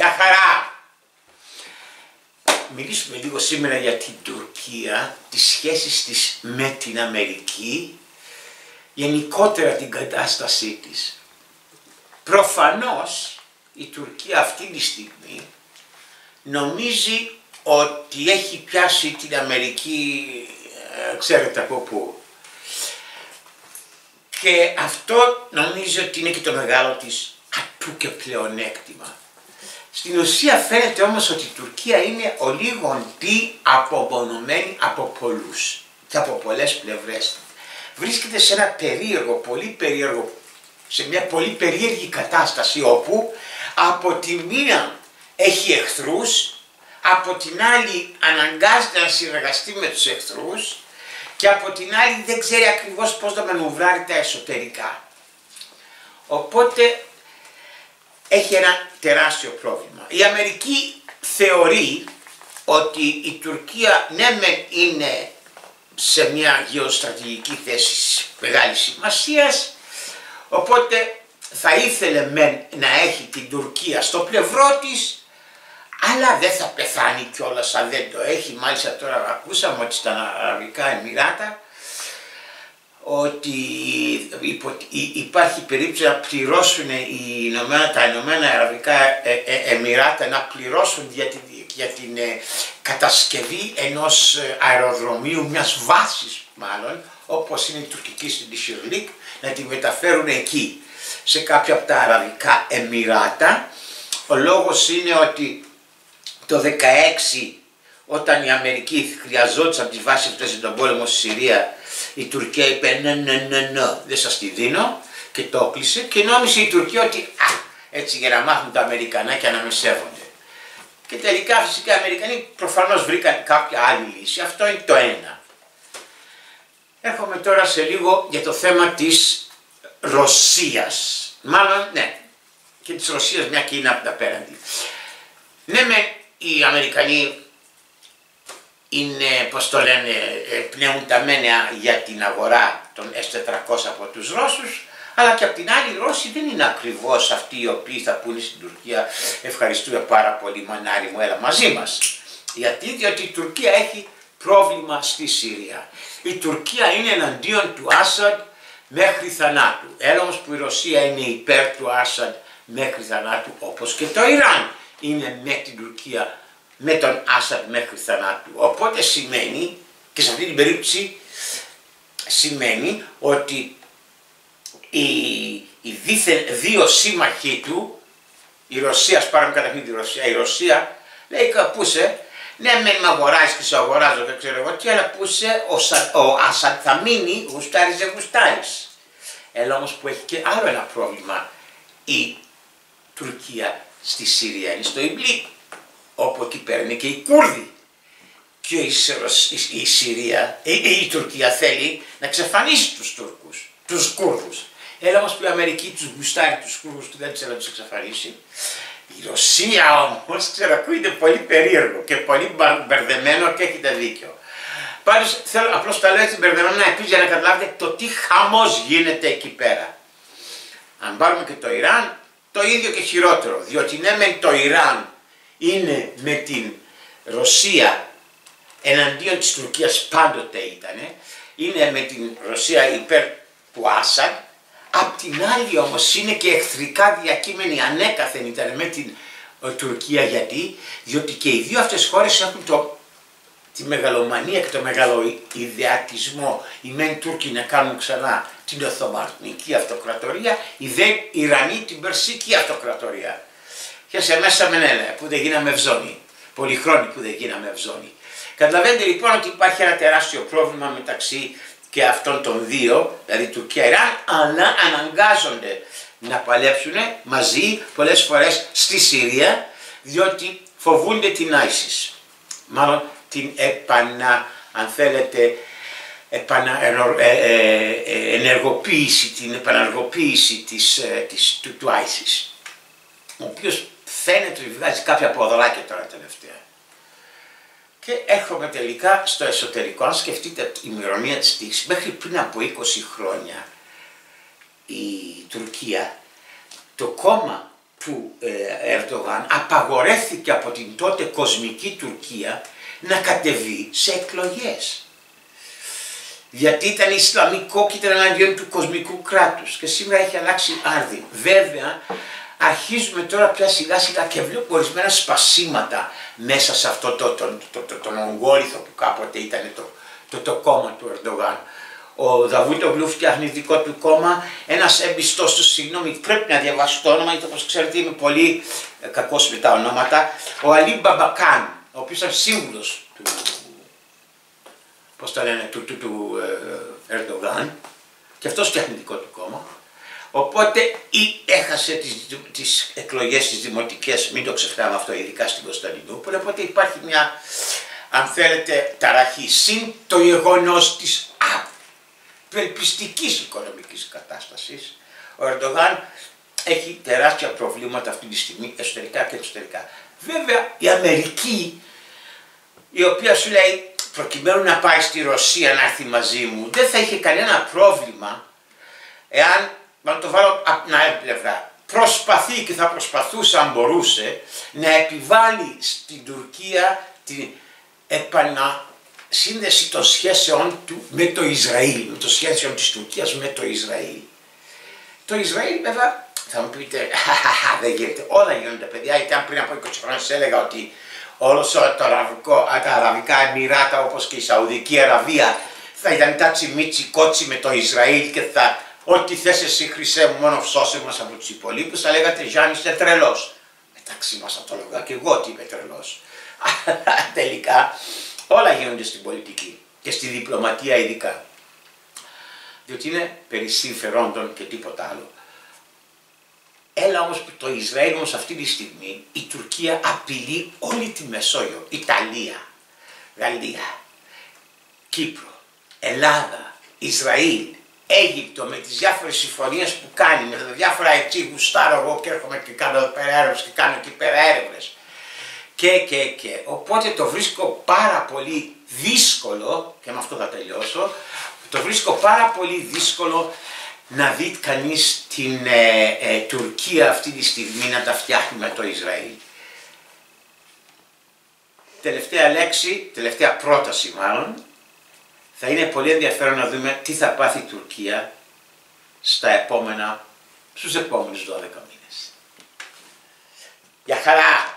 Γεια χαρά! Μιλήσουμε λίγο σήμερα για την Τουρκία, τις σχέσεις της με την Αμερική, γενικότερα την κατάστασή της. Προφανώς η Τουρκία αυτή τη στιγμή νομίζει ότι έχει πιάσει την Αμερική, ξέρετε από πού. Και αυτό νομίζω ότι είναι και το μεγάλο της ατού και πλεονέκτημα. Στην ουσία φαίνεται όμως ότι η Τουρκία είναι ολίγον τι απομονωμένη από πολλούς και από πολλές πλευρές. Βρίσκεται σε ένα περίεργο, σε μια πολύ περίεργη κατάσταση όπου από τη μία έχει εχθρούς, από την άλλη αναγκάζεται να συνεργαστεί με τους εχθρούς και από την άλλη δεν ξέρει ακριβώς πώς να μανουβράρει τα εσωτερικά. Οπότε έχει ένα τεράστιο πρόβλημα. Η Αμερική θεωρεί ότι η Τουρκία ναι μεν είναι σε μια γεωστρατηγική θέση μεγάλης σημασίας, οπότε θα ήθελε μεν να έχει την Τουρκία στο πλευρό της, αλλά δεν θα πεθάνει κιόλας αν δεν το έχει. Μάλιστα τώρα ακούσαμε ότι στα Αραβικά Εμιράτα ότι υπάρχει περίπτωση να πληρώσουν τα Ηνωμένα Αραβικά Εμιράτα να πληρώσουν για την κατασκευή ενός αεροδρομίου, μιας βάσης μάλλον, όπως είναι η τουρκική στην Ισιρλίκ, να τη μεταφέρουν εκεί, σε κάποια από τα Αραβικά Εμιράτα. Ο λόγος είναι ότι το 16, όταν η Αμερική χρειαζόταν τις βάσεις αυτές για τον πόλεμο στη Συρία, η Τουρκία είπε ναι, δεν σας τη δίνω και το έκλεισε και νόμισε η Τουρκία ότι έτσι για να μάθουν τα Αμερικανάκια να με σέβονται. Και τελικά φυσικά οι Αμερικανοί προφανώς βρήκαν κάποια άλλη λύση. Αυτό είναι το ένα. Έρχομαι τώρα σε λίγο για το θέμα της Ρωσίας. Μάλλον ναι, και της Ρωσίας μια και είναι από τα πέραντι. Ναι οι Αμερικανοί είναι, πώς το λένε, πνέουν τα μένια για την αγορά των S-400 από τους Ρώσους, αλλά και απ' την άλλη οι Ρώσοι δεν είναι ακριβώς αυτοί οι οποίοι θα πούνε στην Τουρκία ευχαριστούμε πάρα πολύ μανάρι μου, έλα μαζί μας. Γιατί, διότι η Τουρκία έχει πρόβλημα στη Συρία. Η Τουρκία είναι εναντίον του Άσαντ μέχρι θανάτου. Έλα όμως που η Ρωσία είναι υπέρ του Άσαντ μέχρι θανάτου, όπως και το Ιράν είναι με την Τουρκία, με τον Άσαντ μέχρι θανάτου. Οπότε σημαίνει, και σε αυτή την περίπτωση σημαίνει ότι οι δίθεν δύο σύμμαχοί του, η Ρωσία, ας πάρουμε καταρχήν τη Ρωσία, η Ρωσία λέει καπούσε, ναι μεν με αγοράζεις και σε αγοράζω δεν ξέρω εγώ τι, αλλά πούσε ο Άσαντ θα μείνει, γουστάρεις δεν γουστάρεις. Έλα όμως που έχει και άλλο ένα πρόβλημα η Τουρκία στη Συρία, είναι στο Ιμπλίκ, όπου εκεί πέρα είναι και οι Κούρδοι. Και η Τουρκία θέλει να εξαφανίσει τους Τούρκους, τους Κούρδους. Έλα όμως που η Αμερική τους γουστάρει τους Κούρδους και δεν θέλει να τους εξαφανίσει. Η Ρωσία όμως, ξέρω, ακούγεται πολύ περίεργο και πολύ μπερδεμένο και έχετε δίκιο. Πάντως θέλω απλώς τα λέω έτσι μπερδεμένο επίσης για να καταλάβετε το τι χαμός γίνεται εκεί πέρα. Αν πάρουμε και το Ιράν, το ίδιο και χειρότερο, διότι ναι μεν το Ιράν είναι με την Ρωσία εναντίον της Τουρκίας πάντοτε ήτανε, είναι με την Ρωσία υπέρ του Άσαντ, απ' την άλλη όμως είναι και εχθρικά διακείμενοι ανέκαθεν ήταν με την Τουρκία. Γιατί, διότι και οι δύο αυτές χώρες έχουν τη μεγαλομανία και το μεγαλοειδεατισμό. Οι μεν Τούρκοι να κάνουν ξανά την Οθωμανική Αυτοκρατορία, οι δε Ιρανοί την Περσική Αυτοκρατορία. Και σε μέσα μενέλα που δεν γίναμε ευζώνη, πολυχρόνοι που δεν γίναμε ευζώνη. Καταλαβαίνετε λοιπόν ότι υπάρχει ένα τεράστιο πρόβλημα μεταξύ και αυτών των δύο, δηλαδή Τουρκία-Ιράν, αλλά αναγκάζονται να παλέψουν μαζί πολλές φορές στη Συρία, διότι φοβούνται την ISIS. Μάλλον την ενεργοποίηση, την επαναργοποίηση του ISIS, ο οποίος φαίνεται ότι βγάζει κάποια ποδολάκια τώρα τελευταία. Και έρχομαι τελικά στο εσωτερικό. Αν σκεφτείτε η ημερομηνία της τύχης, μέχρι πριν από 20 χρόνια η Τουρκία, το κόμμα του Ερντογάν απαγορεύθηκε από την τότε κοσμική Τουρκία να κατεβεί σε εκλογές. Γιατί ήταν Ισλαμικό και ήταν εναντίον του κοσμικού κράτους και σήμερα έχει αλλάξει άρδιν. Βέβαια αρχίζουμε τώρα πια σιγά σιγά και βλέπω ορισμένα σπασίματα μέσα σε αυτό τον ογκόλιθο που κάποτε ήταν το κόμμα του Ερντογάν. Ο Δαβούτογλου φτιάχνει δικό του κόμμα, ένας εμπιστός του, συγγνώμη, πρέπει να διαβάσω το όνομα, γιατί όπως ξέρετε είμαι πολύ κακός με τα ονόματα, ο Αλή Μπαμπακάν, ο οποίος ήταν σύμβουλος του, πώς το λένε, του Ερντογάν, και αυτός φτιάχνει δικό του κόμμα. Οπότε ή έχασε τις εκλογές τις δημοτικές, μην το ξεχνάμε αυτό, ειδικά στην Κωνσταντινούπολη, οπότε υπάρχει μια, αν θέλετε, ταραχή, συν το γεγονός της απελπιστικής οικονομικής κατάστασης. Ο Ερντογάν έχει τεράστια προβλήματα αυτή τη στιγμή, εσωτερικά και εξωτερικά. Βέβαια η Αμερική, η οποία σου λέει προκειμένου να πάει στη Ρωσία να έρθει μαζί μου, δεν θα είχε κανένα πρόβλημα εάν, να το βάλω από την άλλη πλευρά, προσπαθεί και θα προσπαθούσε αν μπορούσε να επιβάλλει στην Τουρκία την επανασύνδεση των σχέσεων του με το Ισραήλ, με το σχέσεων της Τουρκίας με το Ισραήλ. Το Ισραήλ βέβαια θα μου πείτε, δεν γίνεται, όλα γίνονται παιδιά, γιατί αν πριν από 20 χρόνια σας έλεγα ότι όλο τα αραβικά εμμυράτα όπως και η Σαουδική Αραβία θα ήταν τάτσι μίτσι κότσι με το Ισραήλ και θα ό,τι θες εσύ Χρυσέ μου μόνο σώσε μας από τους υπολείπους, θα λέγατε Γιάννη είσαι τρελός. Μεταξύ μας θα το λέγα και εγώ ότι είμαι τρελός. Τελικά όλα γίνονται στην πολιτική και στη διπλωματία ειδικά. Διότι είναι περί συμφερόντων και τίποτα άλλο. Έλα όμως που το Ισραήλ όμως αυτή τη στιγμή η Τουρκία απειλεί όλη τη Μεσόγειο. Ιταλία, Γαλλία, Κύπρο, Ελλάδα, Ισραήλ, Αίγυπτο με τις διάφορες συμφωνίες που κάνει, με τα διάφορα έτσι γουστάρω εγώ και έρχομαι και κάνω εδώ πέρα έρευνες και κάνω εκεί πέρα έρευνες. Και. Οπότε το βρίσκω πάρα πολύ δύσκολο, και με αυτό θα τελειώσω, το βρίσκω πάρα πολύ δύσκολο να δει κανείς την Τουρκία αυτή τη στιγμή να τα φτιάχνει με το Ισραήλ. Τελευταία λέξη, τελευταία πρόταση μάλλον, θα είναι πολύ ενδιαφέρον να δούμε τι θα πάθει η Τουρκία στους επόμενους 12 μήνες. Γεια χαρά!